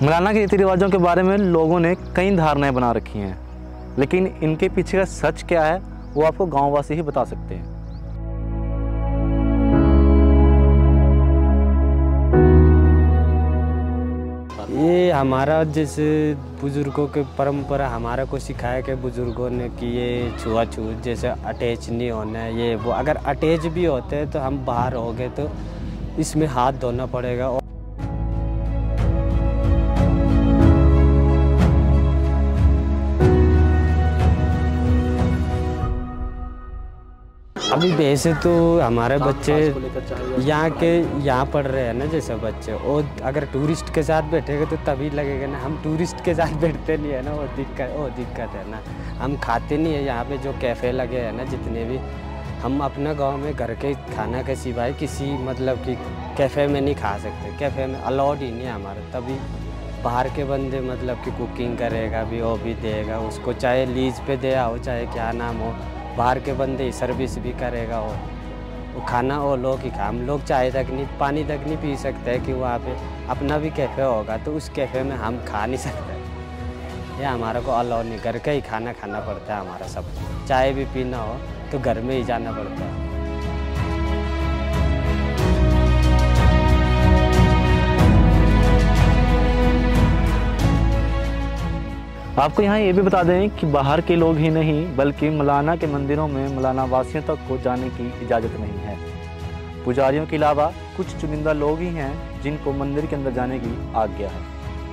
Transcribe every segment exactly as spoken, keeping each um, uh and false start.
मौलाना के रीति रिवाजों के बारे में लोगों ने कई धारणाएं बना रखी हैं, लेकिन इनके पीछे का सच क्या है वो आपको गांववासी ही बता सकते हैं। ये हमारा जैसे बुजुर्गों के परंपरा हमारा को सिखाया कि बुजुर्गों ने कि ये छुआछूत जैसे अटैच नहीं होना है, ये वो अगर अटैच भी होते हैं तो हम बाहर हो गए तो इसमें हाथ धोना पड़ेगा। अभी वैसे तो हमारे बच्चे यहाँ के यहाँ पढ़ रहे हैं ना, जैसे बच्चे और अगर टूरिस्ट के साथ बैठेगा तो तभी लगेगा ना, हम टूरिस्ट के साथ बैठते नहीं है ना, वो दिक्कत वो दिक्कत है ना। हम खाते नहीं है यहाँ पे जो कैफ़े लगे हैं ना, जितने भी हम अपना गांव में घर के खाना के सिवाय किसी मतलब कि कैफ़े में नहीं खा सकते, कैफ़े में अलाउड ही नहीं है हमारा। तभी बाहर के बंदे मतलब कि कुकिंग करेगा भी, वो भी देगा उसको, चाहे लीज पे दे आओ चाहे क्या नाम हो, बाहर के बंदे सर्विस भी करेगा और वो खाना वो लोग ही खा। हम लोग चाय तक नहीं, पानी तक नहीं पी सकते हैं कि वहाँ पे अपना भी कैफ़े होगा तो उस कैफ़े में हम खा नहीं सकते। ये हमारा को अलाउ नहीं, घर का ही खाना खाना पड़ता है हमारा सब। चाय भी पीना हो तो घर में ही जाना पड़ता है। आपको यहाँ ये भी बता दें कि बाहर के लोग ही नहीं बल्कि मौलाना के मंदिरों में मौलाना वासियों तक को जाने की इजाज़त नहीं है। पुजारियों के अलावा कुछ चुनिंदा लोग ही हैं जिनको मंदिर के अंदर जाने की आज्ञा है।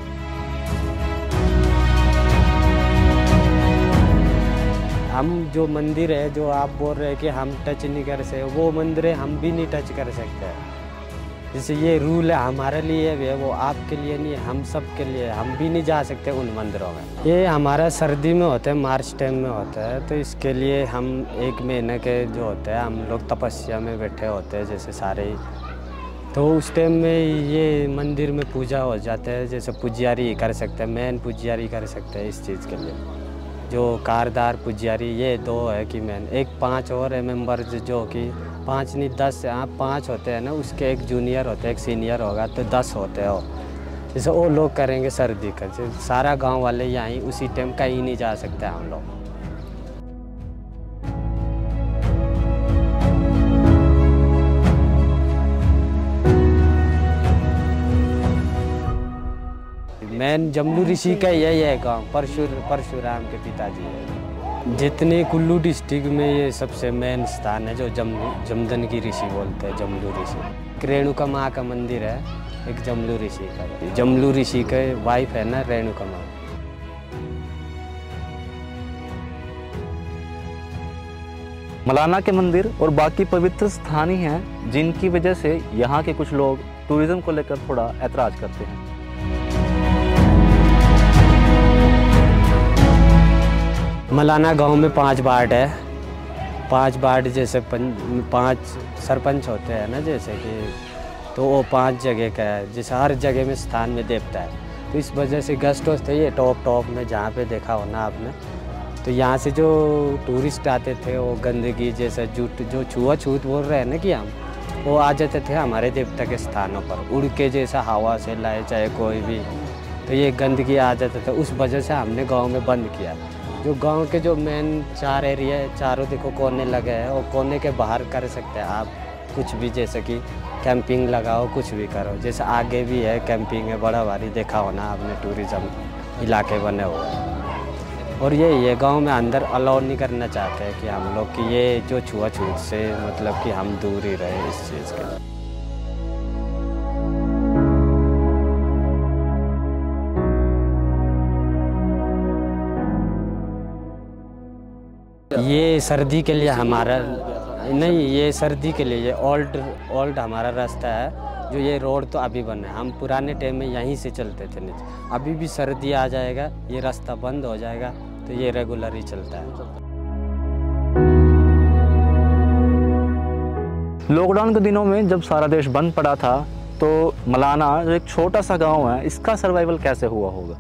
हम जो मंदिर है जो आप बोल रहे हैं कि हम टच नहीं कर सकते, वो मंदिर है हम भी नहीं टच कर सकते। जैसे ये रूल है हमारे लिए भी है, वो आपके लिए नहीं है, हम सब के लिए। हम भी नहीं जा सकते उन मंदिरों में। ये हमारा सर्दी में होता है, मार्च टाइम में होता है, तो इसके लिए हम एक महीने के जो होते हैं हम लोग तपस्या में बैठे होते हैं जैसे सारे ही। तो उस टाइम में ये मंदिर में पूजा हो जाता है, जैसे पुजारी कर सकते हैं, मेन पुजारी कर सकते हैं इस चीज़ के लिए। जो कारदार पुजारी ये दो है कि मैन, एक पांच और है मेंबर्स जो कि पांच नहीं दस, आप पांच होते हैं ना, उसके एक जूनियर होते हैं एक सीनियर होगा तो दस होते हो। जैसे वो लोग करेंगे सर्दी का, सारा गांव वाले यहाँ उसी टाइम कहीं नहीं जा सकते हम लोग। मैन जमलू ऋषि का यही है गाँव, परशुर परशुराम के पिताजी है। जितने कुल्लू डिस्ट्रिक्ट में ये सबसे मेन स्थान है जो जम जमदन ऋषि बोलते हैं, जमलू ऋषि। रेणुका माँ का मंदिर है एक जमलू ऋषि का, जमलू ऋषि के वाइफ है ना रेणुका माँ। मौलाना के मंदिर और बाकी पवित्र स्थान ही हैं जिनकी वजह से यहाँ के कुछ लोग टूरिज्म को लेकर थोड़ा ऐतराज करते हैं। मौलाना गांव में पांच वार्ड है, पांच वार्ड जैसे पांच सरपंच होते हैं ना, जैसे कि तो वो पांच जगह का है, जैसे हर जगह में स्थान में देवता है। तो इस वजह से गेस्ट हाउस थे ये टॉप टॉप में, जहाँ पे देखा हो ना आपने। तो यहाँ से जो टूरिस्ट आते थे वो गंदगी जैसे जूठ जो छुआछूत बोल रहे हैं ना कि हम, वो आ जाते थे हमारे देवता के स्थानों पर उड़ के, जैसा हवा से लाए चाहे कोई भी, तो ये गंदगी आ जाता था। उस वजह से हमने गाँव में बंद किया। जो गांव के जो मेन चार एरिया है, चारों देखो कोने लगे हैं, और कोने के बाहर कर सकते हैं आप कुछ भी, जैसे कि कैंपिंग लगाओ, कुछ भी करो। जैसे आगे भी है कैंपिंग है बड़ा भारी, देखा हो ना आपने, टूरिज़्म इलाके बने हुए हैं। और ये ये गांव में अंदर अलाउ नहीं करना चाहते हैं कि हम लोग कि ये जो छुआछूत से मतलब कि हम दूर ही रहे इस चीज़ के। ये सर्दी के लिए हमारा नहीं, ये सर्दी के लिए ये ओल्ड ओल्ड हमारा रास्ता है। जो ये रोड तो अभी बना है, हम पुराने टाइम में यहीं से चलते थे नीचे। अभी भी सर्दी आ जाएगा ये रास्ता बंद हो जाएगा तो ये रेगुलर ही चलता है। लॉकडाउन के दिनों में जब सारा देश बंद पड़ा था तो मौलाना जो एक छोटा सा गांव है, इसका सर्वाइवल कैसे हुआ होगा?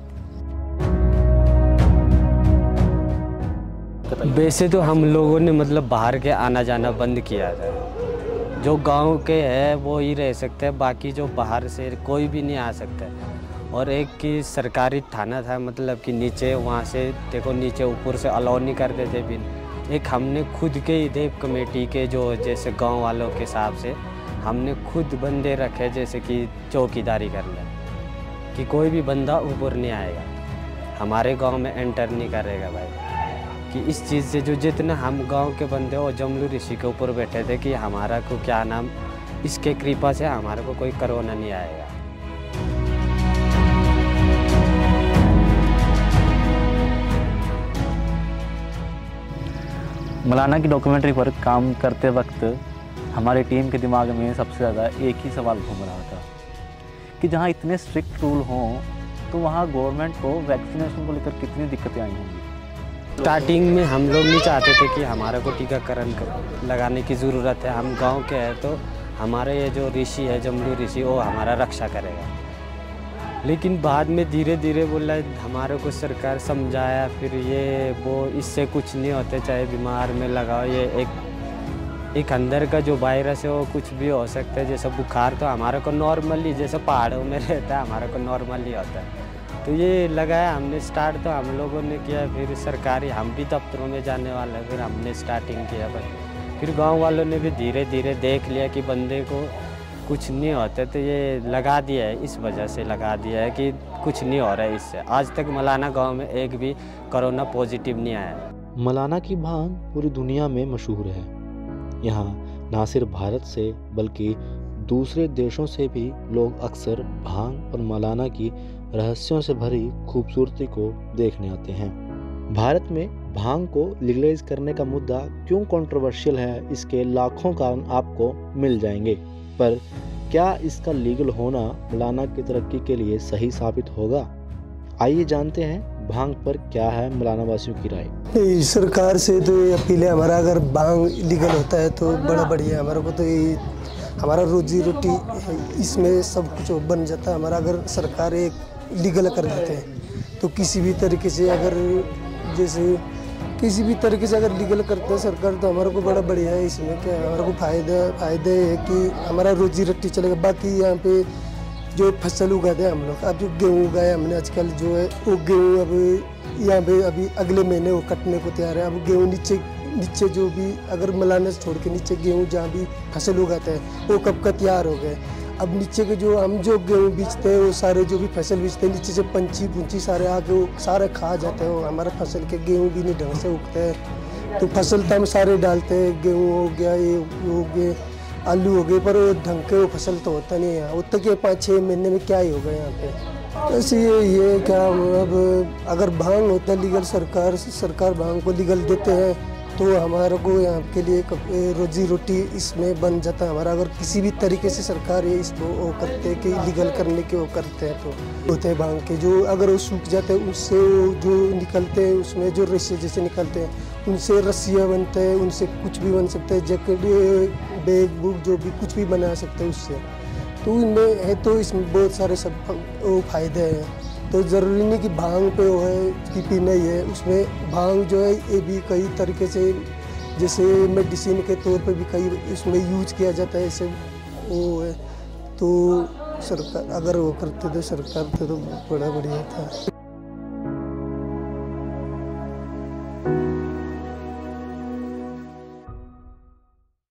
वैसे तो हम लोगों ने मतलब बाहर के आना जाना बंद किया था। जो गांव के हैं वो ही रह सकते हैं, बाकी जो बाहर से कोई भी नहीं आ सकता। और एक की सरकारी थाना था, मतलब कि नीचे वहाँ से देखो नीचे ऊपर से अलाउ नहीं करते थे बिन। एक हमने खुद के इधर कमेटी के जो जैसे गांव वालों के हिसाब से हमने खुद बंदे रखे, जैसे कि चौकीदारी कर ले कि कोई भी बंदा ऊपर नहीं आएगा, हमारे गांव में एंटर नहीं करेगा भाई। कि इस चीज़ से जो जितने हम गांव के बंदे और जमलू ऋषि के ऊपर बैठे थे कि हमारा को क्या नाम, इसके कृपा से हमारे को कोई कोरोना नहीं आएगा। मौलाना की डॉक्यूमेंट्री पर काम करते वक्त हमारी टीम के दिमाग में सबसे ज़्यादा एक ही सवाल घूम रहा था कि जहाँ इतने स्ट्रिक्ट रूल हों तो वहाँ गवर्नमेंट को वैक्सीनेशन को लेकर कितनी दिक्कतें आई होंगी। स्टार्टिंग में हम लोग नहीं चाहते थे कि हमारे को टीकाकरण लगाने की ज़रूरत है, हम गांव के हैं तो हमारे ये जो ऋषि है जमलू ऋषि वो हमारा रक्षा करेगा। लेकिन बाद में धीरे धीरे बोला हमारे को सरकार समझाया, फिर ये वो इससे कुछ नहीं होते, चाहे बीमार में लगाओ, ये एक एक अंदर का जो वायरस है वो कुछ भी हो सकता है। जैसे बुखार तो हमारे को नॉर्मली जैसे पहाड़ों में रहता है, हमारे को नॉर्मली होता है। तो ये लगाया हमने स्टार्ट, तो हम लोगों ने किया, फिर सरकारी हम भी दफ्तरों में जाने वाले, फिर हमने स्टार्टिंग किया। फिर गाँव वालों ने भी धीरे धीरे देख लिया कि बंदे को कुछ नहीं होता, तो ये लगा दिया है, इस वजह से लगा दिया है कि कुछ नहीं हो रहा है इससे। आज तक मौलाना गांव में एक भी कोरोना पॉजिटिव नहीं आया। मौलाना की भांग पूरी दुनिया में मशहूर है। यहाँ ना सिर्फ भारत से बल्कि दूसरे देशों से भी लोग अक्सर भांग और मौलाना की रहस्यों से भरी खूबसूरती को देखने आते हैं। भारत में भांग को लीगलाइज करने का मुद्दा क्यों कंट्रोवर्शियल है, इसके लाखों कारण आपको मिल जाएंगे। पर क्या इसका लीगल होना मौलाना की तरक्की के लिए सही साबित होगा? आइए जानते हैं भांग पर क्या है मौलाना वासियों की राय। सरकार से तो ये अपील है हमारा, अगर भांग लीगल होता है तो बड़ा बढ़िया। हमारे को तो ये हमारा रोजी रोटी इसमें सब कुछ बन जाता है हमारा। अगर सरकार एक लीगल कर देते हैं तो किसी भी तरीके से, अगर जैसे किसी भी तरीके से अगर लीगल करते हैं सरकार तो हमारे को बड़ा बढ़िया है। इसमें क्या हमारे को फायदा फायदे है कि हमारा रोजी रोटी चलेगा। बाकी यहाँ पे जो फसल उगाते हैं हम लोग, अब जो गेहूँ उगाए हमने आजकल जो है वो गेहूँ अब यहाँ पे अभी अगले महीने वो कटने को तैयार है। अब गेहूँ नीचे नीचे जो भी अगर मौलाना से छोड़ के नीचे गेहूँ जहाँ भी फसल उगाते हैं वो कब का तैयार हो गए। अब नीचे के जो हम जो गेहूँ बीजते हैं वो सारे जो भी फसल बीजते हैं नीचे से पंछी पुंछी सारे आके वो सारे खा जाते हैं। वो हमारा फसल के गेहूँ भी नहीं ढंग से उगते हैं। तो फसल तो हम सारे डालते हैं, गेहूँ हो गया, ये हो गए, आलू हो गए, पर वो ढंग के वो फसल तो होता नहीं है। वो तक ये पाँच छः महीने में क्या ही होगा यहाँ पे। ऐसे ये ये क्या अब अगर भांग होता है लीगल, सरकार सरकार भांग को लीगल देते हैं तो हमारे को यहाँ के लिए रोजी रोटी इसमें बन जाता है हमारा। अगर किसी भी तरीके से सरकार ये इसको वो करते हैं कि लीगल करने के वो करते हैं तो होते हैं भांग के जो अगर वो सूख जाते हैं उससे जो निकलते हैं उसमें जो रस्सी जैसे निकलते हैं उनसे रस्सियाँ बनते हैं, उनसे कुछ भी बन सकते हैं, जैकेट बैग बुक जो भी कुछ भी बना सकते हैं उससे। तो इनमें है तो इसमें बहुत सारे सब वो फायदे हैं। तो ज़रूरी नहीं कि भांग पे वो है कि पीना ही है। उसमें भांग जो है ये भी कई तरीके से जैसे मेडिसिन के तौर पे भी कई उसमें यूज किया जाता है। ऐसे वो है तो सरकार अगर वो करते तो सरकार तो, तो बड़ा बढ़िया था।